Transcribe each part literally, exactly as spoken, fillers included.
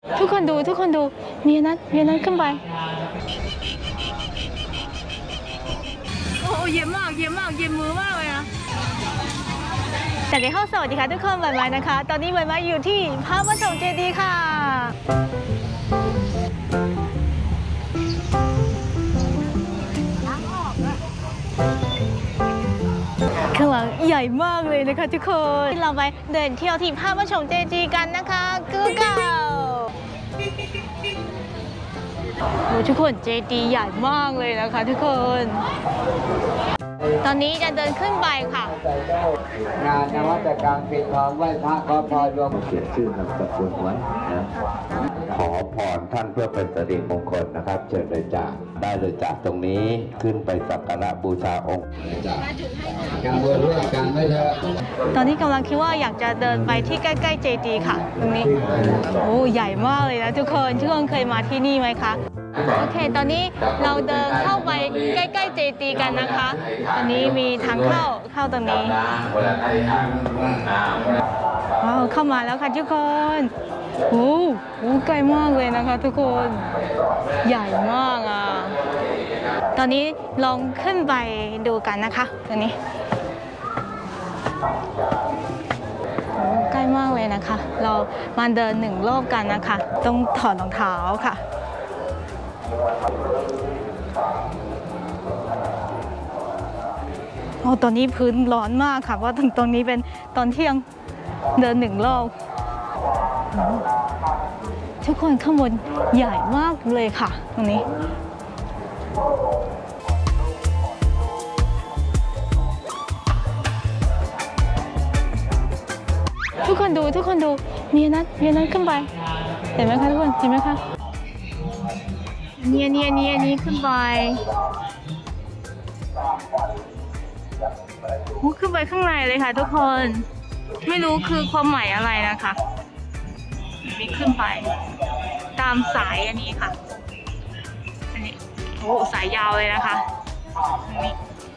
ทุกคนดูทุกคนดูมีนั้นมีนั้นขึ้นไปโอ้เย็นมากเย็นมากเย็นมือมากเลยนะแต่ในห้องสวัสดีค่ะทุกคนใบไม้นะคะตอนนี้ใบไม้อยู่ที่พระปฐมเจดีย์ค่ะข้างหลังใหญ่มากเลยนะคะทุกคนเราไปเดินเที่ยวที่พระปฐมเจดีย์กันนะคะกูเก่าโอ้ทุกคนเจดีย์ใหญ่มากเลยนะคะทุกคนตอนนี้จะเดินขึ้นไปค่ะงานนวัตกรรมปิดทองไหว้พระขอพรรวมเขียนชื่อนามสกุลไว้นะขอพรท่านเพื่อเป็นสิริมงคลนะครับเชิญเลยจากได้เลยจากตรงนี้ขึ้นไปสักการะบูชาองค์การบวชร่วมกันไม่เถอะตอนนี้กำลังคิดว่าอยากจะเดินไปที่ใกล้ๆเจดีย์ค่ะตรงนี้โอ้ใหญ่มากเลยนะทุกคนทุกคนเคยมาที่นี่ไหมคะโอเคตอนนี้เราเดินเข้าไปใกล้ๆเจดีย์กันนะคะตอนนี้มีทางเข้าเข้าตรงนี้ว้าวเข้ามาแล้วค่ะทุกคนโอ้โหใกล้มากเลยนะคะทุกคนใหญ่มากอ่ะตอนนี้ลองขึ้นไปดูกันนะคะตอนนี้ใกล้มากเลยนะคะเรามาเดินหนึ่งรอบกันนะคะต้องถอดรองเท้าค่ะโอ้ตอนนี้พื้นร้อนมากค่ะเพราะตรงนี้เป็นตอนเที่ยงเดินหนึ่งรอบทุกคนข้างบนใหญ่มากเลยค่ะตรงนี้ทุกคนดูทุกคนดูมีนั้นมีนั้นขึ้นไปเห็นไหมคะทุกคนเห็นไหมคะเนี่ยเนี่ยเนี่ยนี่ขึ้นไปโอ้ขึ้นไปข้างในเลยค่ะทุกคนไม่รู้คือความหมายอะไรนะคะมีขึ้นไปตามสายอันนี้ค่ะอันนี้โอ้สายยาวเลยนะคะนี่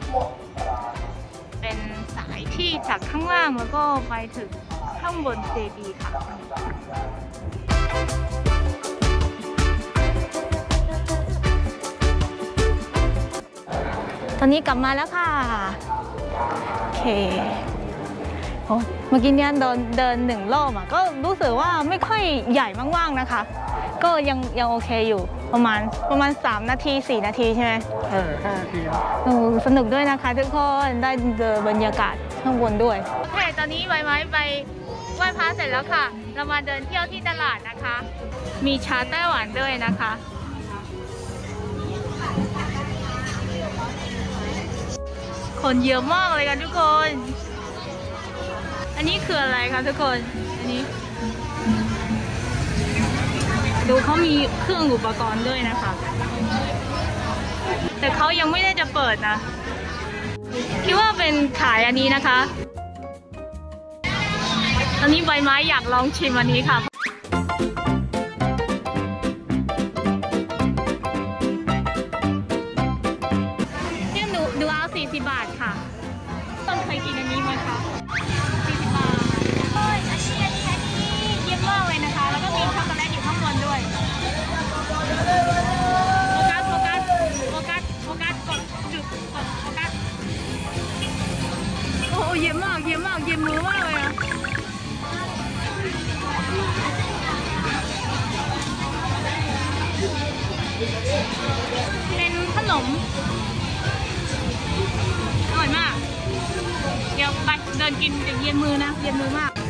เป็นสายที่จากข้างล่างแล้วก็ไปถึงข้างบนเจดีย์ค่ะตอนนี้กลับมาแล้วค่ะโอเคโอ้เมื่อกี้เนี่ยเดินเดินหนึ่งรอบอ่ะก็รู้สึกว่าไม่ค่อยใหญ่มากๆนะคะก็ยังยังโอเคอยู่ประมาณประมาณสามนาทีสี่นาทีใช่ไหมเออห้านาทีสนุกด้วยนะคะทุกคนได้เจอบรรยากาศข้างบนด้วยโอเคตอนนี้ใบไม้ไปไหว้พระเสร็จแล้วค่ะเรามาเดินเที่ยวที่ตลาดนะคะมีชาไต้หวันด้วยนะคะคนเยอะมากเลยกันทุกคนอันนี้คืออะไรคะทุกคนอันนี้ดูเขามีเครื่องอุปกรณ์ด้วยนะคะแต่เขายังไม่ได้จะเปิดนะคิดว่าเป็นขายอันนี้นะคะตอนนี้ใบไม้อยากลองชิมอันนี้ค่ะเนี่ยหนูดูเอาสี่สิบบาทค่ะต้องเคยกินอันนี้ไหมคะสี่สิบบาทเฮ้ยอันนี้อันนี้อันนี้เยอะมากเลยนะคะแล้วก็มีช็อกโกแลตอยู่ข้างบนด้วยโฟกัสโฟกัสโฟกัสโฟกัสกดจุดกดโฟกัสโอ้เยอะมากเยอะมากเย็นมือมากเลยอะเป็นขนมอร่อยมากเดี๋ยวไปเดินกินจะเย็นมือนะเย็นมือมาก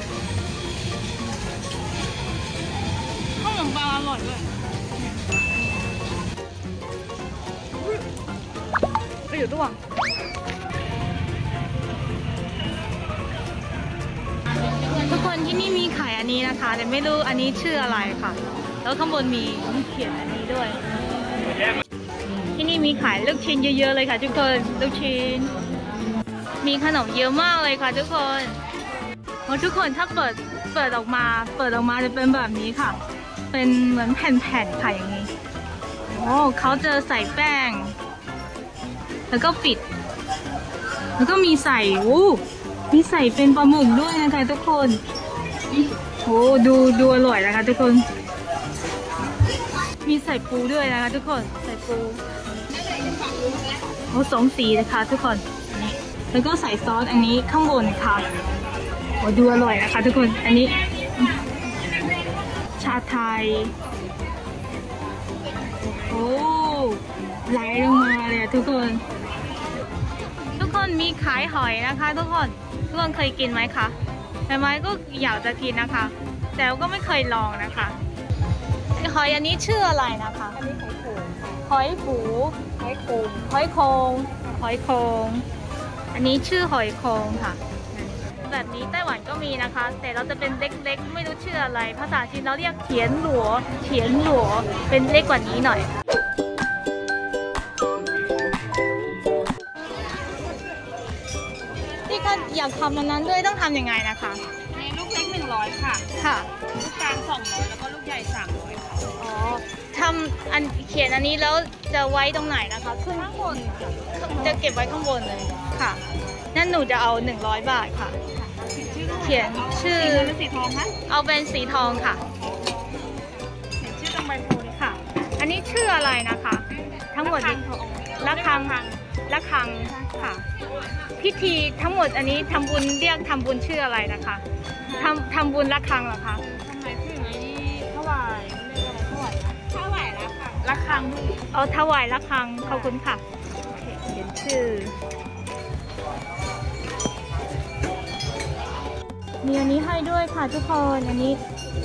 ขนมปังอร่อยด้วยไปอยู่ตัวทุกคนที่นี่มีขายอันนี้นะคะแต่ไม่รู้อันนี้ชื่ออะไรค่ะแล้วข้างบนมีเขียนอันนี้ด้วยที่นี่มีขายลูกชิ้นเยอะๆเลยค่ะทุกคนลูกชิ้นมีขนมเยอะมากเลยค่ะทุกคนโอ้ทุกคนถ้าเปิดเปิดออกมาเปิดออกมาจะเป็นแบบนี้ค่ะเป็นเหมือนแผ่นๆค่ะอย่างนี้โอ้เขาจะใส่แป้งแล้วก็ปิดแล้วก็มีใส่โอ้มีใส่เป็นปลาหมึกด้วยนะคะทุกคนโอ้ดูดูอร่อยนะคะทุกคนมีใส่ปูด้วยนะคะทุกคนใส่ปูโอ้สองสีนะคะทุกคนอันนี้แล้วก็ใส่ซอสอันนี้ข้างบนค่ะโอ้ดูอร่อยนะคะทุกคนอันนี้ชาไทยโอ้ไหลลงมาเลยทุกคนทุกคนมีขายหอยนะคะทุกคนทุกคนเคยกินไหมคะแต่ไม้ก็อยากจะกินนะคะแต่ก็ไม่เคยลองนะคะหอยอันนี้ชื่ออะไรนะคะอันนี้หอยโขงหอยฝูหอยโขงหอยโขงอันนี้ชื่อหอยโขงค่ะแบบนี้ไต้หวันก็มีนะคะแต่เราจะเป็นเล็กๆไม่รู้ชื่ออะไรภาษาจีนเราเรียกเทียนหลัวเทียนหลัวเป็นเล็กกว่านี้หน่อยที่ก็อยากทำอันนั้นด้วยต้องทำยังไงนะคะในลูกเล็กหนึ่งร้อยค่ะค่ะลูกกลางสองร้อยแล้วก็ลูกใหญ่สามร้อยค่ะอ๋อทำอันเขียนอันนี้แล้วจะไว้ตรงไหนนะคะขึ้นข้างบนจะเก็บไว้ข้างบนเลยค่ะนั่นหนูจะเอาหนึ่งร้อยบาทค่ะเขียนชื่อสีทองคะเอาเป็นสีทองค่ะเขียนชื่อตรงใบโพธิ์ค่ะอันนี้ชื่ออะไรนะคะทั้งหมดนี้ละคังละคังค่ะพิธีทั้งหมดอันนี้ทำบุญเรียกทำบุญชื่ออะไรนะคะทำทำบุญละคังเหรอคะทำไมชื่อนี้ถวายเรียกอะไรถวายถวายละคังละคังเอาถวายละคังขอบคุณค่ะเขียนชื่อมีอันนี้ให้ด้วยค่ะทุกคนอันนี้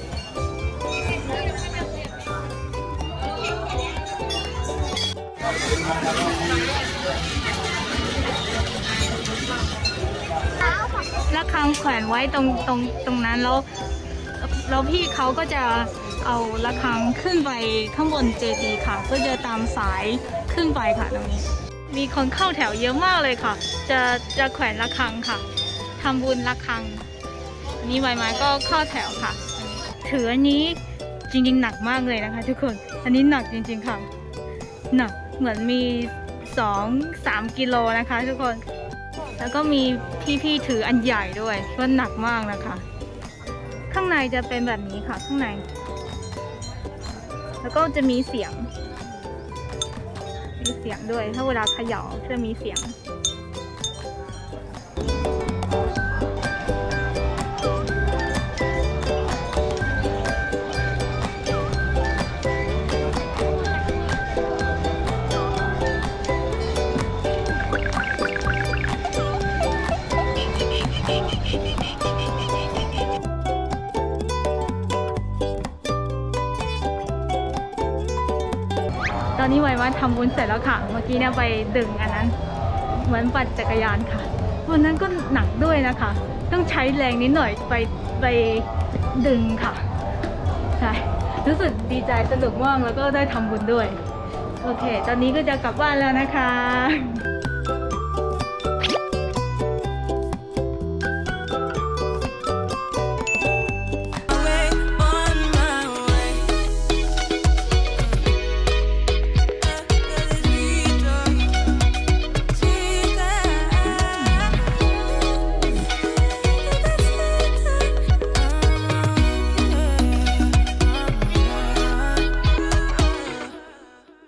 ระฆังแขวนไว้ตรงตรงตรงนั้นแล้วแล้วพี่เขาก็จะเอาระฆังขึ้นไปข้างบนเจดีย์ค่ะก็จะตามสายขึ้นไปค่ะตรงนี้มีคนเข้าแถวเยอะมากเลยค่ะจะจะแขวนระฆังค่ะทำบุญระฆังนี่ใบไม้ก็เข้าแถวค่ะถืออันนี้จริงๆหนักมากเลยนะคะทุกคนอันนี้หนักจริงๆค่ะหนักเหมือนมีสองสามกิโลนะคะทุกคนแล้วก็มีพี่ๆถืออันใหญ่ด้วยก็หนักมากนะคะข้างในจะเป็นแบบนี้ค่ะข้างในแล้วก็จะมีเสียงมีเสียงด้วยถ้าเวลาเขย่าจะมีเสียงตอนนี้ไว้ว่าทำบุญเสร็จแล้วค่ะเมื่อกี้เนี่ยไปดึงอันนั้นเหมือนปั่นจักรยานค่ะวันนั้นก็หนักด้วยนะคะต้องใช้แรงนิดหน่อยไปไปดึงค่ะใช่รู้สึกดีใจสนุกมากแล้วก็ได้ทำบุญด้วยโอเคตอนนี้ก็จะกลับบ้านแล้วนะคะ